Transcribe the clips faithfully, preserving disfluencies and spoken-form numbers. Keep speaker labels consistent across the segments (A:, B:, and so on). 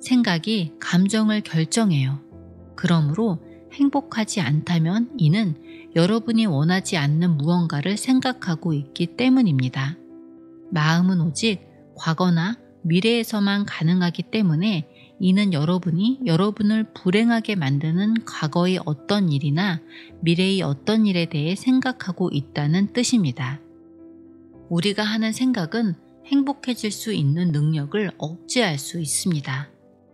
A: 생각이 감정을 결정해요. 그러므로 행복하지 않다면 이는 여러분이 원하지 않는 무언가를 생각하고 있기 때문입니다. 마음은 오직 과거나 미래에서만 가능하기 때문에 이는 여러분이 여러분을 불행하게 만드는 과거의 어떤 일이나 미래의 어떤 일에 대해 생각하고 있다는 뜻입니다. 우리가 하는 생각은 행복해질 수 있는 능력을 억제할 수 있습니다.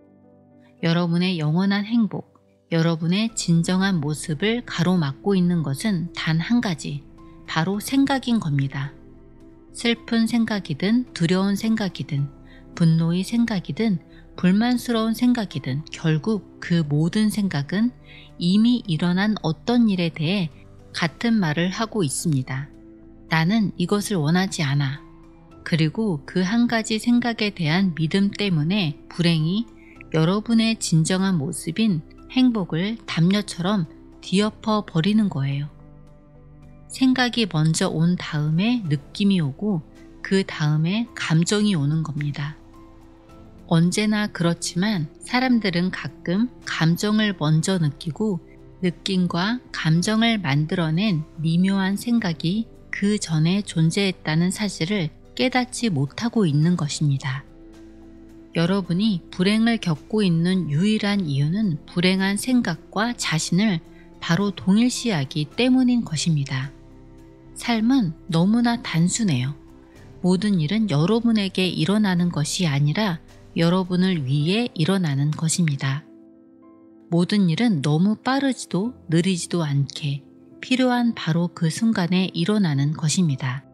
A: 여러분의 영원한 행복, 여러분의 진정한 모습을 가로막고 있는 것은 단 한 가지, 바로 생각인 겁니다. 슬픈 생각이든 두려운 생각이든 분노의 생각이든 불만스러운 생각이든 결국 그 모든 생각은 이미 일어난 어떤 일에 대해 같은 말을 하고 있습니다. 나는 이것을 원하지 않아. 그리고 그 한 가지 생각에 대한 믿음 때문에 불행이 여러분의 진정한 모습인 행복을 담요처럼 뒤엎어 버리는 거예요. 생각이 먼저 온 다음에 느낌이 오고 그 다음에 감정이 오는 겁니다. 언제나 그렇지만 사람들은 가끔 감정을 먼저 느끼고 느낌과 감정을 만들어낸 미묘한 생각이 그 전에 존재했다는 사실을 깨닫지 못하고 있는 것입니다. 여러분이 불행을 겪고 있는 유일한 이유는 불행한 생각과 자신을 바로 동일시하기 때문인 것입니다. 삶은 너무나 단순해요. 모든 일은 여러분에게 일어나는 것이 아니라 여러분을 위해 일어나는 것입니다. 모든 일은 너무 빠르지도 느리지도 않게 필요한 바로 그 순간에 일어나는 것입니다.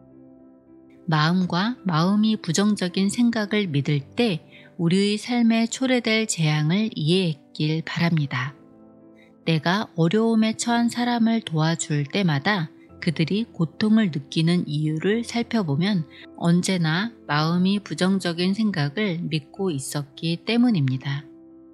A: 마음과 마음이 부정적인 생각을 믿을 때 우리의 삶에 초래될 재앙을 이해했길 바랍니다. 내가 어려움에 처한 사람을 도와줄 때마다 그들이 고통을 느끼는 이유를 살펴보면 언제나 마음이 부정적인 생각을 믿고 있었기 때문입니다.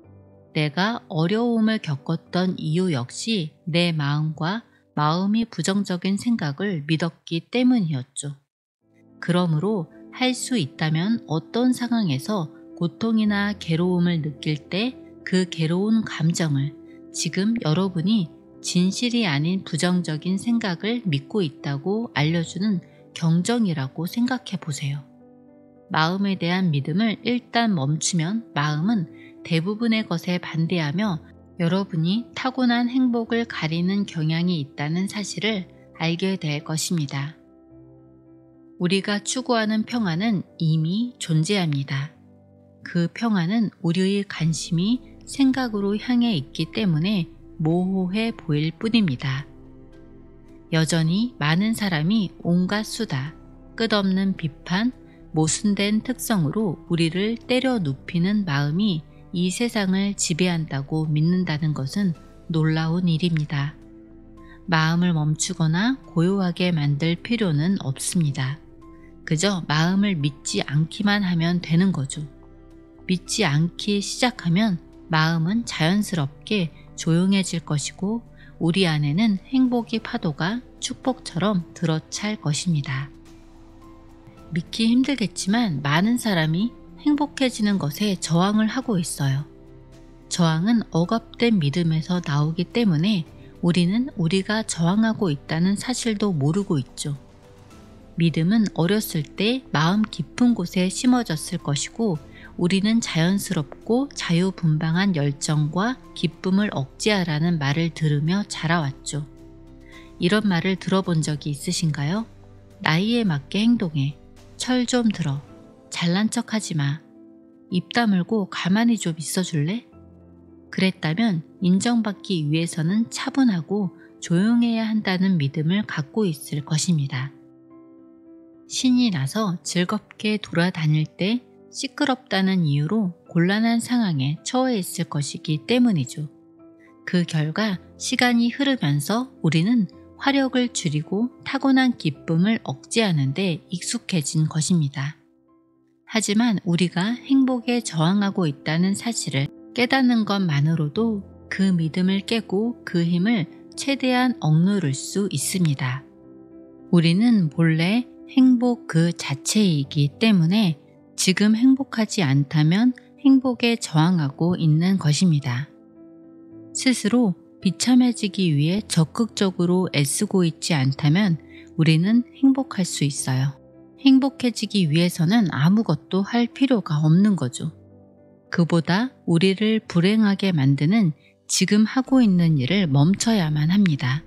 A: 내가 어려움을 겪었던 이유 역시 내 마음과 마음이 부정적인 생각을 믿었기 때문이었죠. 그러므로 할 수 있다면 어떤 상황에서 고통이나 괴로움을 느낄 때 그 괴로운 감정을 지금 여러분이 진실이 아닌 부정적인 생각을 믿고 있다고 알려주는 경정이라고 생각해 보세요. 마음에 대한 믿음을 일단 멈추면 마음은 대부분의 것에 반대하며 여러분이 타고난 행복을 가리는 경향이 있다는 사실을 알게 될 것입니다. 우리가 추구하는 평안은 이미 존재합니다. 그 평안은 우리의 관심이 생각으로 향해 있기 때문에 모호해 보일 뿐입니다. 여전히 많은 사람이 온갖 수다, 끝없는 비판, 모순된 특성으로 우리를 때려 눕히는 마음이 이 세상을 지배한다고 믿는다는 것은 놀라운 일입니다. 마음을 멈추거나 고요하게 만들 필요는 없습니다. 그저 마음을 믿지 않기만 하면 되는 거죠. 믿지 않기 시작하면 마음은 자연스럽게 조용해질 것이고 우리 안에는 행복의 파도가 축복처럼 들어찰 것입니다. 믿기 힘들겠지만 많은 사람이 행복해지는 것에 저항을 하고 있어요. 저항은 억압된 믿음에서 나오기 때문에 우리는 우리가 저항하고 있다는 사실도 모르고 있죠. 믿음은 어렸을 때 마음 깊은 곳에 심어졌을 것이고 우리는 자연스럽고 자유분방한 열정과 기쁨을 억제하라는 말을 들으며 자라왔죠. 이런 말을 들어본 적이 있으신가요? 나이에 맞게 행동해. 철 좀 들어. 잘난 척 하지 마. 입 다물고 가만히 좀 있어줄래? 그랬다면 인정받기 위해서는 차분하고 조용해야 한다는 믿음을 갖고 있을 것입니다. 신이 나서 즐겁게 돌아다닐 때 시끄럽다는 이유로 곤란한 상황에 처해 있을 것이기 때문이죠. 그 결과 시간이 흐르면서 우리는 화력을 줄이고 타고난 기쁨을 억제하는 데 익숙해진 것입니다. 하지만 우리가 행복에 저항하고 있다는 사실을 깨닫는 것만으로도 그 믿음을 깨고 그 힘을 최대한 억누를 수 있습니다. 우리는 본래 행복 그 자체이기 때문에 지금 행복하지 않다면 행복에 저항하고 있는 것입니다. 스스로 비참해지기 위해 적극적으로 애쓰고 있지 않다면 우리는 행복할 수 있어요. 행복해지기 위해서는 아무것도 할 필요가 없는 거죠. 그보다 우리를 불행하게 만드는 지금 하고 있는 일을 멈춰야만 합니다.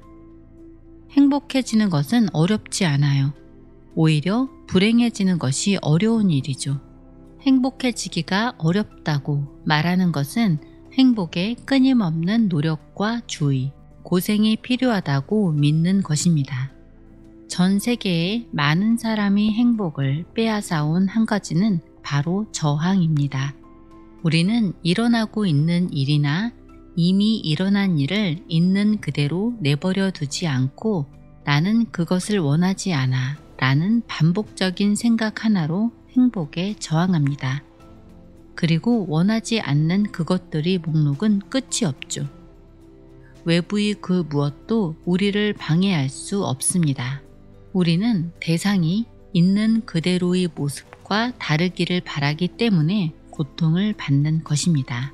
A: 행복해지는 것은 어렵지 않아요. 오히려 불행해지는 것이 어려운 일이죠. 행복해지기가 어렵다고 말하는 것은 행복에 끊임없는 노력과 주의, 고생이 필요하다고 믿는 것입니다. 전 세계의 많은 사람이 행복을 빼앗아온 한 가지는 바로 저항입니다. 우리는 일어나고 있는 일이나 이미 일어난 일을 있는 그대로 내버려 두지 않고 나는 그것을 원하지 않아 라는 반복적인 생각 하나로 행복에 저항합니다. 그리고 원하지 않는 그것들의 목록은 끝이 없죠. 외부의 그 무엇도 우리를 방해할 수 없습니다. 우리는 대상이 있는 그대로의 모습과 다르기를 바라기 때문에 고통을 받는 것입니다.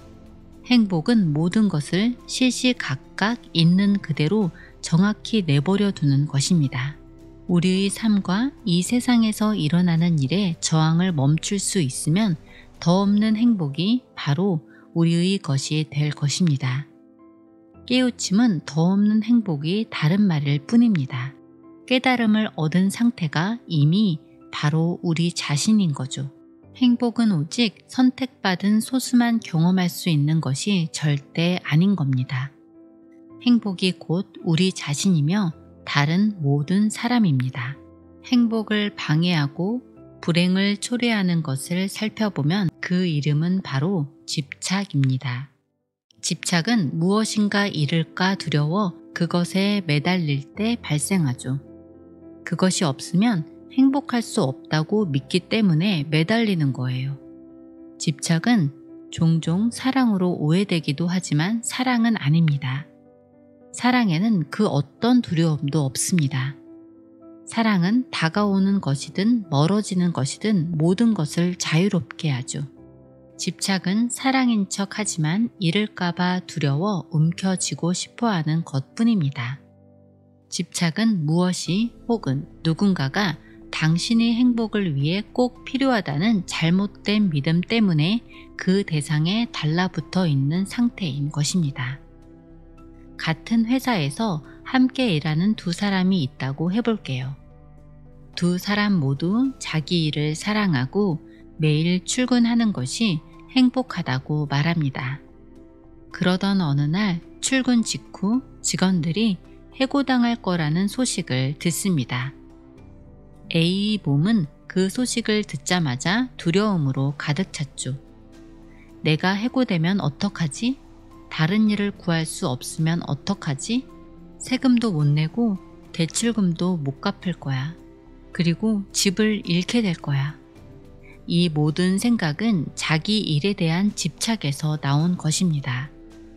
A: 행복은 모든 것을 시시각각 있는 그대로 정확히 내버려 두는 것입니다. 우리의 삶과 이 세상에서 일어나는 일에 저항을 멈출 수 있으면 더 없는 행복이 바로 우리의 것이 될 것입니다. 깨우침은 더 없는 행복이 다른 말일 뿐입니다. 깨달음을 얻은 상태가 이미 바로 우리 자신인 거죠. 행복은 오직 선택받은 소수만 경험할 수 있는 것이 절대 아닌 겁니다. 행복이 곧 우리 자신이며 다른 모든 사람입니다. 행복을 방해하고 불행을 초래하는 것을 살펴보면 그 이름은 바로 집착입니다. 집착은 무엇인가 잃을까 두려워 그것에 매달릴 때 발생하죠. 그것이 없으면 행복할 수 없다고 믿기 때문에 매달리는 거예요. 집착은 종종 사랑으로 오해되기도 하지만 사랑은 아닙니다. 사랑에는 그 어떤 두려움도 없습니다. 사랑은 다가오는 것이든 멀어지는 것이든 모든 것을 자유롭게 하죠. 집착은 사랑인 척 하지만 잃을까봐 두려워 움켜쥐고 싶어하는 것뿐입니다. 집착은 무엇이 혹은 누군가가 당신의 행복을 위해 꼭 필요하다는 잘못된 믿음 때문에 그 대상에 달라붙어 있는 상태인 것입니다. 같은 회사에서 함께 일하는 두 사람이 있다고 해볼게요. 두 사람 모두 자기 일을 사랑하고 매일 출근하는 것이 행복하다고 말합니다. 그러던 어느 날 출근 직후 직원들이 해고당할 거라는 소식을 듣습니다. A의 몸은 그 소식을 듣자마자 두려움으로 가득 찼죠. 내가 해고되면 어떡하지? 다른 일을 구할 수 없으면 어떡하지? 세금도 못 내고 대출금도 못 갚을 거야. 그리고 집을 잃게 될 거야. 이 모든 생각은 자기 일에 대한 집착에서 나온 것입니다.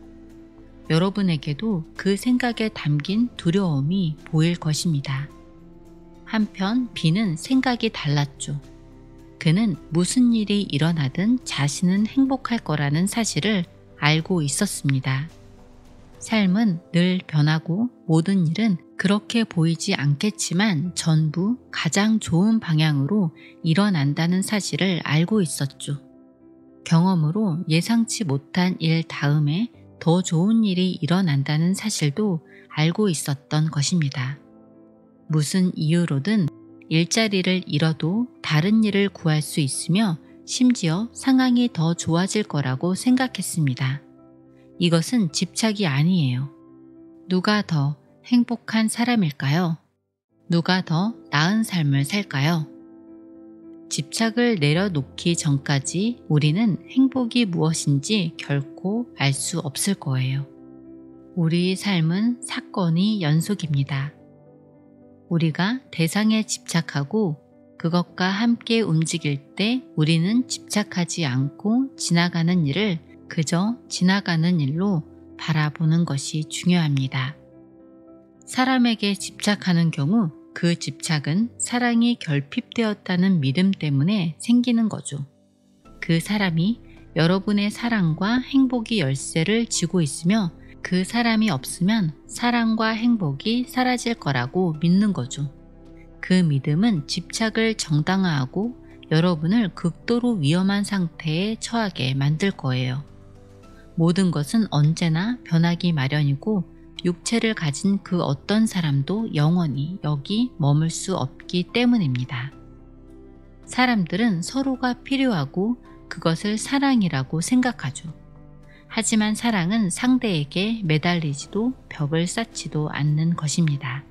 A: 여러분에게도 그 생각에 담긴 두려움이 보일 것입니다. 한편 B는 생각이 달랐죠. 그는 무슨 일이 일어나든 자신은 행복할 거라는 사실을 알고 있었습니다. 삶은 늘 변하고 모든 일은 그렇게 보이지 않겠지만 전부 가장 좋은 방향으로 일어난다는 사실을 알고 있었죠. 경험으로 예상치 못한 일 다음에 더 좋은 일이 일어난다는 사실도 알고 있었던 것입니다. 무슨 이유로든 일자리를 잃어도 다른 일을 구할 수 있으며 심지어 상황이 더 좋아질 거라고 생각했습니다. 이것은 집착이 아니에요. 누가 더 행복한 사람일까요? 누가 더 나은 삶을 살까요? 집착을 내려놓기 전까지 우리는 행복이 무엇인지 결코 알 수 없을 거예요. 우리의 삶은 사건의 연속입니다. 우리가 대상에 집착하고 그것과 함께 움직일 때 우리는 집착하지 않고 지나가는 일을 그저 지나가는 일로 바라보는 것이 중요합니다. 사람에게 집착하는 경우 그 집착은 사랑이 결핍되었다는 믿음 때문에 생기는 거죠. 그 사람이 여러분의 사랑과 행복이 열쇠를 쥐고 있으며 그 사람이 없으면 사랑과 행복이 사라질 거라고 믿는 거죠. 그 믿음은 집착을 정당화하고 여러분을 극도로 위험한 상태에 처하게 만들 거예요. 모든 것은 언제나 변하기 마련이고 육체를 가진 그 어떤 사람도 영원히 여기 머물 수 없기 때문입니다. 사람들은 서로가 필요하고 그것을 사랑이라고 생각하죠. 하지만 사랑은 상대에게 매달리지도 벽을 쌓지도 않는 것입니다.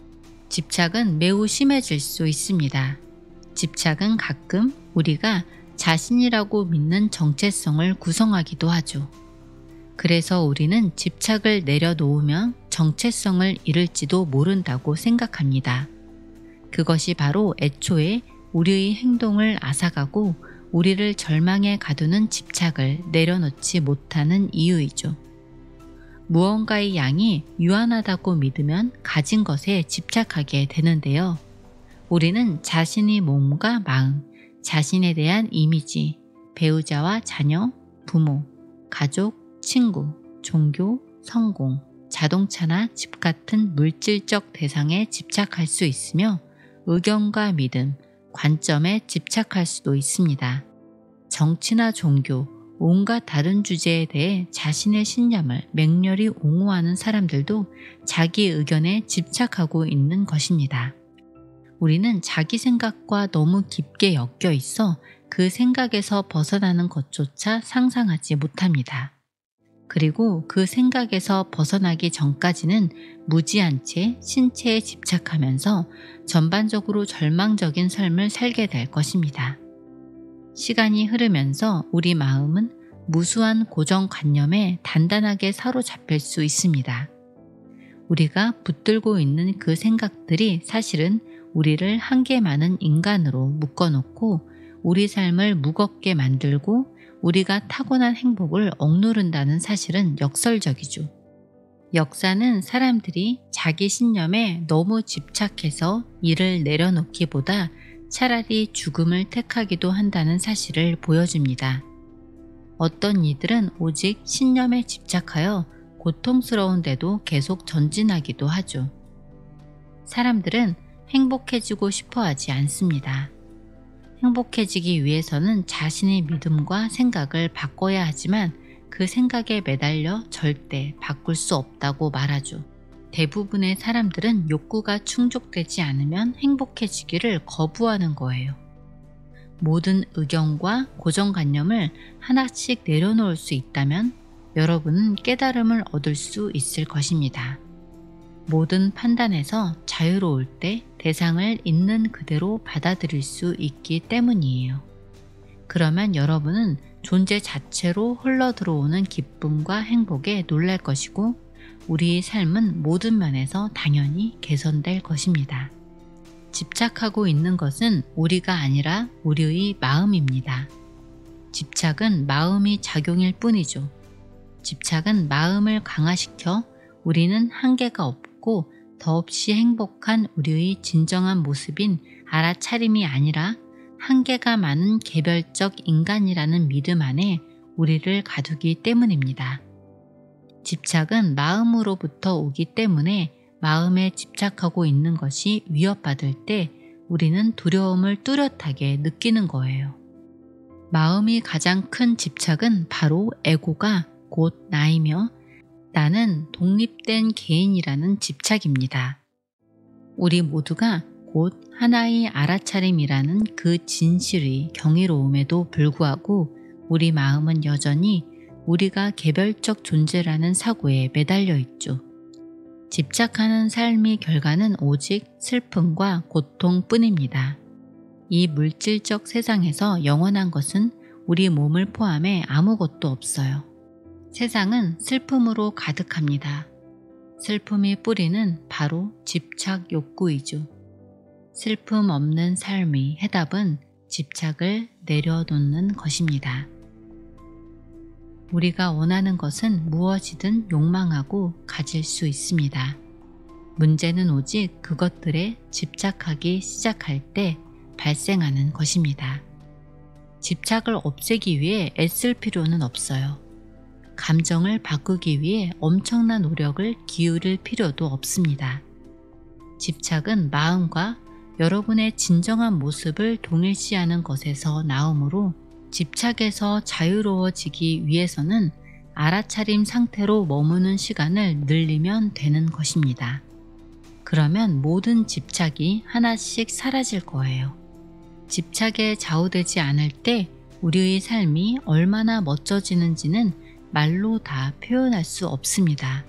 A: 집착은 매우 심해질 수 있습니다. 집착은 가끔 우리가 자신이라고 믿는 정체성을 구성하기도 하죠. 그래서 우리는 집착을 내려놓으면 정체성을 잃을지도 모른다고 생각합니다. 그것이 바로 애초에 우리의 행동을 앗아가고 우리를 절망에 가두는 집착을 내려놓지 못하는 이유이죠. 무언가의 양이 유한하다고 믿으면 가진 것에 집착하게 되는데요. 우리는 자신의 몸과 마음, 자신에 대한 이미지, 배우자와 자녀, 부모, 가족, 친구, 종교, 성공, 자동차나 집 같은 물질적 대상에 집착할 수 있으며 의견과 믿음, 관점에 집착할 수도 있습니다. 정치나 종교, 온갖 다른 주제에 대해 자신의 신념을 맹렬히 옹호하는 사람들도 자기 의견에 집착하고 있는 것입니다. 우리는 자기 생각과 너무 깊게 엮여 있어 그 생각에서 벗어나는 것조차 상상하지 못합니다. 그리고 그 생각에서 벗어나기 전까지는 무지한 채 신체에 집착하면서 전반적으로 절망적인 삶을 살게 될 것입니다. 시간이 흐르면서 우리 마음은 무수한 고정관념에 단단하게 사로잡힐 수 있습니다. 우리가 붙들고 있는 그 생각들이 사실은 우리를 한계 많은 인간으로 묶어놓고 우리 삶을 무겁게 만들고 우리가 타고난 행복을 억누른다는 사실은 역설적이죠. 역사는 사람들이 자기 신념에 너무 집착해서 이를 내려놓기보다 차라리 죽음을 택하기도 한다는 사실을 보여줍니다. 어떤 이들은 오직 신념에 집착하여 고통스러운데도 계속 전진하기도 하죠. 사람들은 행복해지고 싶어 하지 않습니다. 행복해지기 위해서는 자신의 믿음과 생각을 바꿔야 하지만 그 생각에 매달려 절대 바꿀 수 없다고 말하죠. 대부분의 사람들은 욕구가 충족되지 않으면 행복해지기를 거부하는 거예요. 모든 의견과 고정관념을 하나씩 내려놓을 수 있다면 여러분은 깨달음을 얻을 수 있을 것입니다. 모든 판단에서 자유로울 때 대상을 있는 그대로 받아들일 수 있기 때문이에요. 그러면 여러분은 존재 자체로 흘러들어오는 기쁨과 행복에 놀랄 것이고 우리의 삶은 모든 면에서 당연히 개선될 것입니다. 집착하고 있는 것은 우리가 아니라 우리의 마음입니다. 집착은 마음이 작용일 뿐이죠. 집착은 마음을 강화시켜 우리는 한계가 없고 더없이 행복한 우리의 진정한 모습인 알아차림이 아니라 한계가 많은 개별적 인간이라는 믿음 안에 우리를 가두기 때문입니다. 집착은 마음으로부터 오기 때문에 마음에 집착하고 있는 것이 위협받을 때 우리는 두려움을 뚜렷하게 느끼는 거예요. 마음이 가장 큰 집착은 바로 에고가 곧 나이며 나는 독립된 개인이라는 집착입니다. 우리 모두가 곧 하나의 알아차림이라는 그 진실의 경이로움에도 불구하고 우리 마음은 여전히 우리가 개별적 존재라는 사고에 매달려 있죠. 집착하는 삶의 결과는 오직 슬픔과 고통뿐입니다. 이 물질적 세상에서 영원한 것은 우리 몸을 포함해 아무것도 없어요. 세상은 슬픔으로 가득합니다. 슬픔의 뿌리는 바로 집착 욕구이죠. 슬픔 없는 삶의 해답은 집착을 내려놓는 것입니다. 우리가 원하는 것은 무엇이든 욕망하고 가질 수 있습니다. 문제는 오직 그것들에 집착하기 시작할 때 발생하는 것입니다. 집착을 없애기 위해 애쓸 필요는 없어요. 감정을 바꾸기 위해 엄청난 노력을 기울일 필요도 없습니다. 집착은 마음과 여러분의 진정한 모습을 동일시하는 것에서 나오므로 집착에서 자유로워지기 위해서는 알아차림 상태로 머무는 시간을 늘리면 되는 것입니다. 그러면 모든 집착이 하나씩 사라질 거예요. 집착에 좌우되지 않을 때 우리의 삶이 얼마나 멋져지는지는 말로 다 표현할 수 없습니다.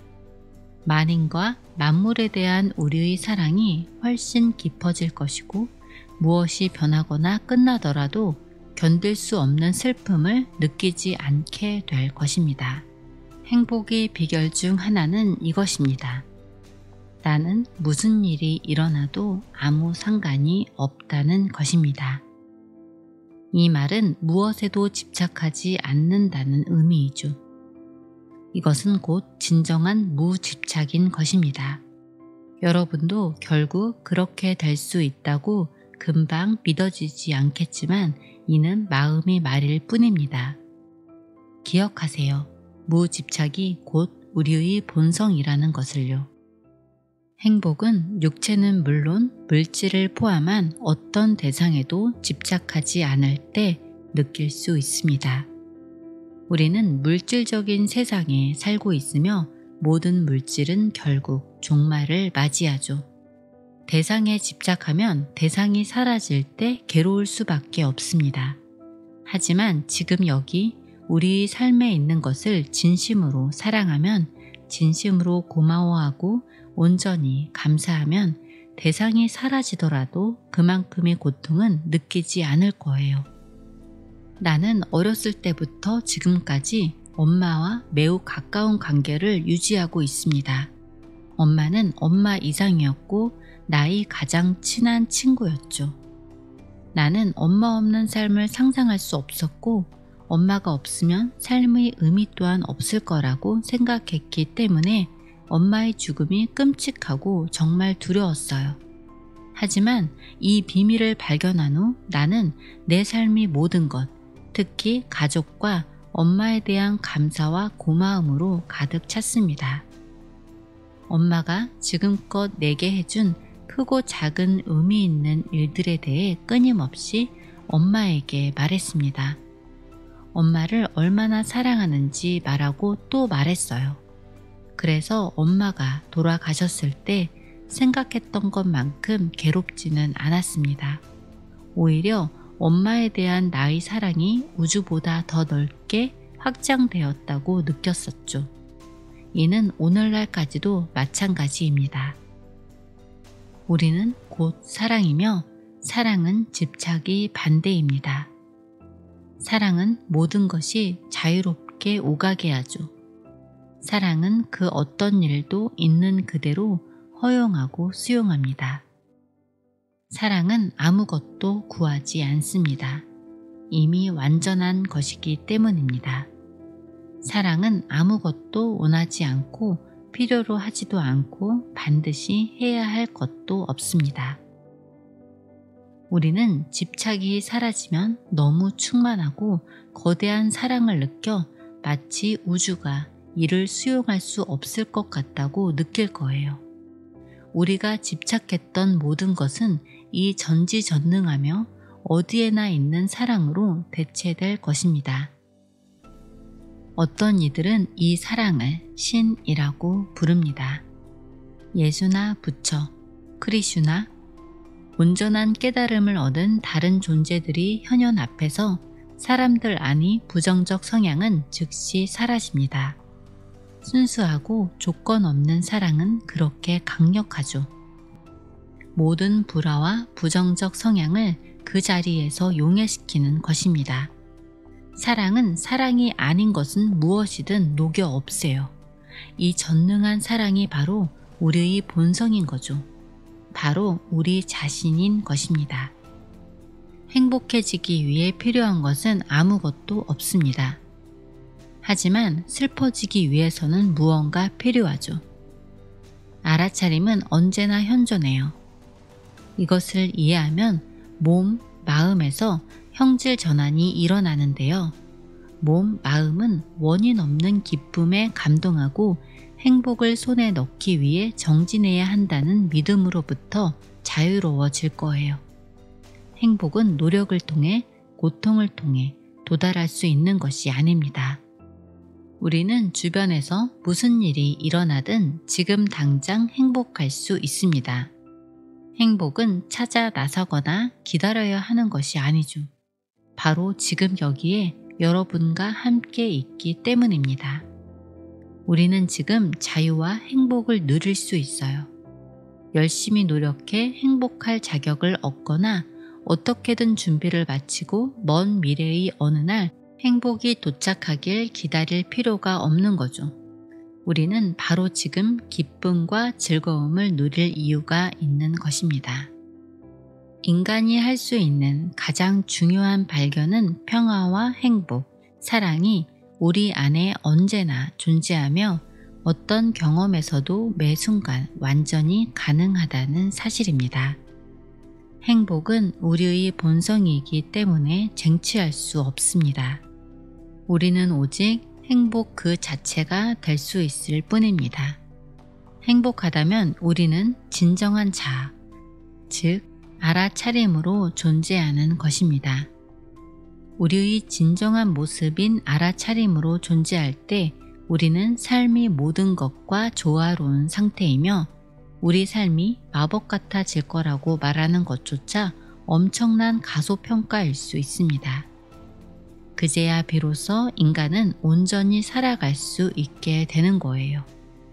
A: 만인과 만물에 대한 우리의 사랑이 훨씬 깊어질 것이고 무엇이 변하거나 끝나더라도 견딜 수 없는 슬픔을 느끼지 않게 될 것입니다. 행복의 비결 중 하나는 이것입니다. 나는 무슨 일이 일어나도 아무 상관이 없다는 것입니다. 이 말은 무엇에도 집착하지 않는다는 의미이죠. 이것은 곧 진정한 무집착인 것입니다. 여러분도 결국 그렇게 될 수 있다고 금방 믿어지지 않겠지만 이는 마음의 말일 뿐입니다. 기억하세요. 무집착이 곧 우리의 본성이라는 것을요. 행복은 육체는 물론 물질을 포함한 어떤 대상에도 집착하지 않을 때 느낄 수 있습니다. 우리는 물질적인 세상에 살고 있으며 모든 물질은 결국 종말을 맞이하죠. 대상에 집착하면 대상이 사라질 때 괴로울 수밖에 없습니다. 하지만 지금 여기 우리의 삶에 있는 것을 진심으로 사랑하면, 진심으로 고마워하고 온전히 감사하면 대상이 사라지더라도 그만큼의 고통은 느끼지 않을 거예요. 나는 어렸을 때부터 지금까지 엄마와 매우 가까운 관계를 유지하고 있습니다. 엄마는 엄마 이상이었고 나의 가장 친한 친구였죠. 나는 엄마 없는 삶을 상상할 수 없었고 엄마가 없으면 삶의 의미 또한 없을 거라고 생각했기 때문에 엄마의 죽음이 끔찍하고 정말 두려웠어요. 하지만 이 비밀을 발견한 후 나는 내 삶의 모든 것, 특히 가족과 엄마에 대한 감사와 고마움으로 가득 찼습니다. 엄마가 지금껏 내게 해준 크고 작은 의미 있는 일들에 대해 끊임없이 엄마에게 말했습니다. 엄마를 얼마나 사랑하는지 말하고 또 말했어요. 그래서 엄마가 돌아가셨을 때 생각했던 것만큼 괴롭지는 않았습니다. 오히려 엄마에 대한 나의 사랑이 우주보다 더 넓게 확장되었다고 느꼈었죠. 이는 오늘날까지도 마찬가지입니다. 우리는 곧 사랑이며 사랑은 집착이 반대입니다. 사랑은 모든 것이 자유롭게 오가게 하죠. 사랑은 그 어떤 일도 있는 그대로 허용하고 수용합니다. 사랑은 아무것도 구하지 않습니다. 이미 완전한 것이기 때문입니다. 사랑은 아무것도 원하지 않고 필요로 하지도 않고 반드시 해야 할 것도 없습니다. 우리는 집착이 사라지면 너무 충만하고 거대한 사랑을 느껴 마치 우주가 이를 수용할 수 없을 것 같다고 느낄 거예요. 우리가 집착했던 모든 것은 이 전지전능하며 어디에나 있는 사랑으로 대체될 것입니다. 어떤 이들은 이 사랑을 신이라고 부릅니다. 예수나 부처, 크리슈나, 온전한 깨달음을 얻은 다른 존재들이 현현 앞에서 사람들 안의 부정적 성향은 즉시 사라집니다. 순수하고 조건 없는 사랑은 그렇게 강력하죠. 모든 불화와 부정적 성향을 그 자리에서 용해시키는 것입니다. 사랑은 사랑이 아닌 것은 무엇이든 녹여 없애요. 이 전능한 사랑이 바로 우리의 본성인 거죠. 바로 우리 자신인 것입니다. 행복해지기 위해 필요한 것은 아무것도 없습니다. 하지만 슬퍼지기 위해서는 무언가 필요하죠. 알아차림은 언제나 현존해요. 이것을 이해하면 몸, 마음에서 형질 전환이 일어나는데요. 몸, 마음은 원인 없는 기쁨에 감동하고 행복을 손에 넣기 위해 정진해야 한다는 믿음으로부터 자유로워질 거예요. 행복은 노력을 통해, 고통을 통해 도달할 수 있는 것이 아닙니다. 우리는 주변에서 무슨 일이 일어나든 지금 당장 행복할 수 있습니다. 행복은 찾아 나서거나 기다려야 하는 것이 아니죠. 바로 지금 여기에 여러분과 함께 있기 때문입니다. 우리는 지금 자유와 행복을 누릴 수 있어요. 열심히 노력해 행복할 자격을 얻거나 어떻게든 준비를 마치고 먼 미래의 어느 날 행복이 도착하길 기다릴 필요가 없는 거죠. 우리는 바로 지금 기쁨과 즐거움을 누릴 이유가 있는 것입니다. 인간이 할 수 있는 가장 중요한 발견은 평화와 행복, 사랑이 우리 안에 언제나 존재하며 어떤 경험에서도 매 순간 완전히 가능하다는 사실입니다. 행복은 우리의 본성이기 때문에 쟁취할 수 없습니다. 우리는 오직 행복 그 자체가 될 수 있을 뿐입니다. 행복하다면 우리는 진정한 자아, 즉 알아차림으로 존재하는 것입니다. 우리의 진정한 모습인 알아차림으로 존재할 때 우리는 삶이 모든 것과 조화로운 상태이며 우리 삶이 마법 같아질 거라고 말하는 것조차 엄청난 가소평가일 수 있습니다. 그제야 비로소 인간은 온전히 살아갈 수 있게 되는 거예요.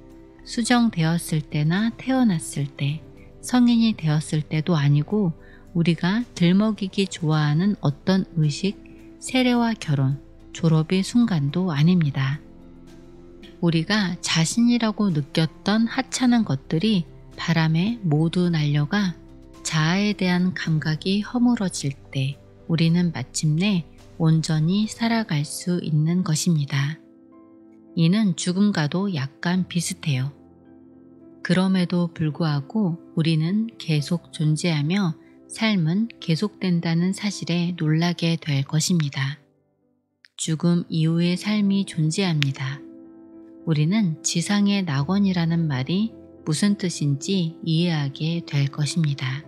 A: 수정되었을 때나 태어났을 때, 성인이 되었을 때도 아니고 우리가 들먹이기 좋아하는 어떤 의식, 세례와 결혼, 졸업의 순간도 아닙니다. 우리가 자신이라고 느꼈던 하찮은 것들이 바람에 모두 날려가 자아에 대한 감각이 허물어질 때 우리는 마침내 온전히 살아갈 수 있는 것입니다. 이는 죽음과도 약간 비슷해요. 그럼에도 불구하고 우리는 계속 존재하며 삶은 계속된다는 사실에 놀라게 될 것입니다. 죽음 이후의 삶이 존재합니다. 우리는 지상의 낙원이라는 말이 무슨 뜻인지 이해하게 될 것입니다.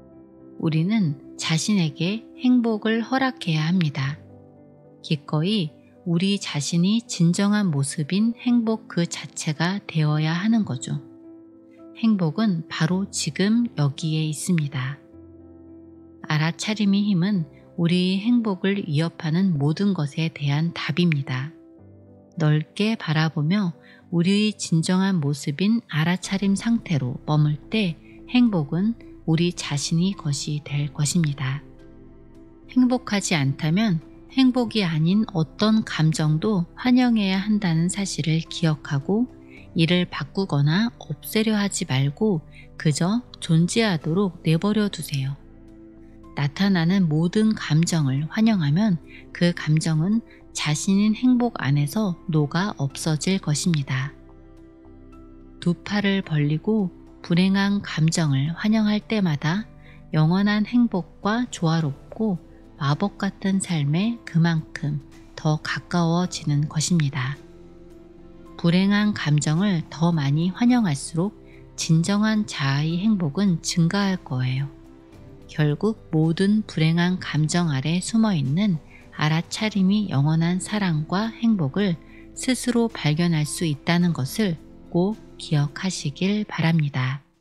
A: 우리는 자신에게 행복을 허락해야 합니다. 기꺼이 우리 자신이 진정한 모습인 행복 그 자체가 되어야 하는 거죠. 행복은 바로 지금 여기에 있습니다. 알아차림의 힘은 우리의 행복을 위협하는 모든 것에 대한 답입니다. 넓게 바라보며 우리의 진정한 모습인 알아차림 상태로 머물 때 행복은 우리 자신이 것이 될 것입니다. 행복하지 않다면 행복이 아닌 어떤 감정도 환영해야 한다는 사실을 기억하고 이를 바꾸거나 없애려 하지 말고 그저 존재하도록 내버려 두세요. 나타나는 모든 감정을 환영하면 그 감정은 자신인 행복 안에서 녹아 없어질 것입니다. 두 팔을 벌리고 불행한 감정을 환영할 때마다 영원한 행복과 조화롭고 마법 같은 삶에 그만큼 더 가까워지는 것입니다. 불행한 감정을 더 많이 환영할수록 진정한 자아의 행복은 증가할 거예요. 결국 모든 불행한 감정 아래 숨어있는 알아차림이 영원한 사랑과 행복을 스스로 발견할 수 있다는 것을 꼭 기억하시길 바랍니다.